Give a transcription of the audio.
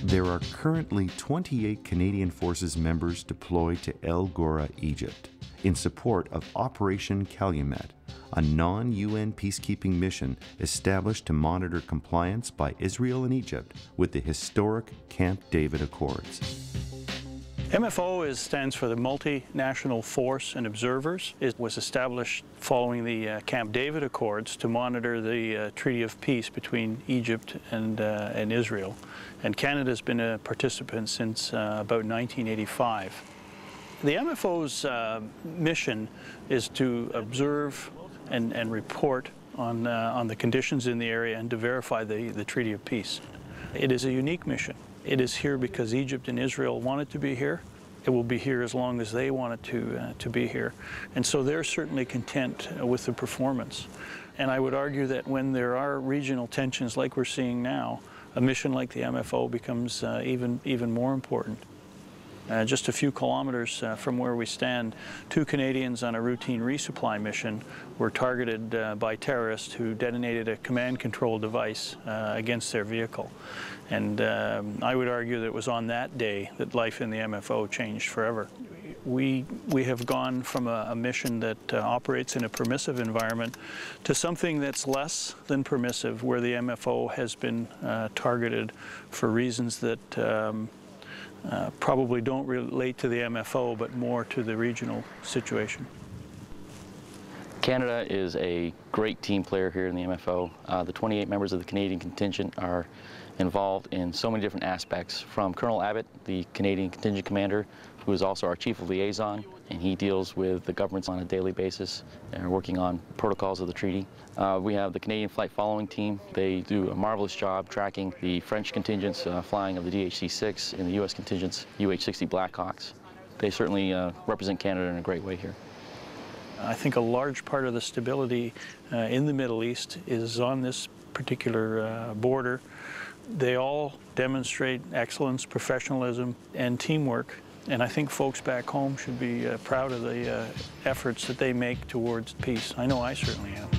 There are currently 28 Canadian Forces members deployed to El Gora, Egypt, in support of Operation Calumet, a non-UN peacekeeping mission established to monitor compliance by Israel and Egypt with the historic Camp David Accords. MFO stands for the Multinational Force and Observers. It was established following the Camp David Accords to monitor the Treaty of Peace between Egypt and Israel. And Canada's been a participant since about 1985. The MFO's mission is to observe and report on the conditions in the area and to verify the Treaty of Peace. It is a unique mission. It is here because Egypt and Israel want it to be here. It will be here as long as they want it to be here. And so they're certainly content with the performance. And I would argue that when there are regional tensions like we're seeing now, a mission like the MFO becomes even more important. Just a few kilometers from where we stand, 2 Canadians on a routine resupply mission were targeted by terrorists who detonated a command control device against their vehicle. And I would argue that it was on that day that life in the MFO changed forever. We have gone from a mission that operates in a permissive environment to something that's less than permissive, where the MFO has been targeted for reasons that probably don't relate to the MFO, but more to the regional situation. Canada is a great team player here in the MFO. The 28 members of the Canadian contingent are involved in so many different aspects, from Colonel Abbott, the Canadian contingent commander, who is also our chief of liaison, and he deals with the governments on a daily basis and working on protocols of the treaty. We have the Canadian Flight Following Team. They do a marvelous job tracking the French contingents flying of the DHC-6 and the U.S. contingents UH-60 Blackhawks. They certainly represent Canada in a great way here. I think a large part of the stability in the Middle East is on this particular border. They all demonstrate excellence, professionalism, and teamwork. And I think folks back home should be proud of the efforts that they make towards peace. I know I certainly am.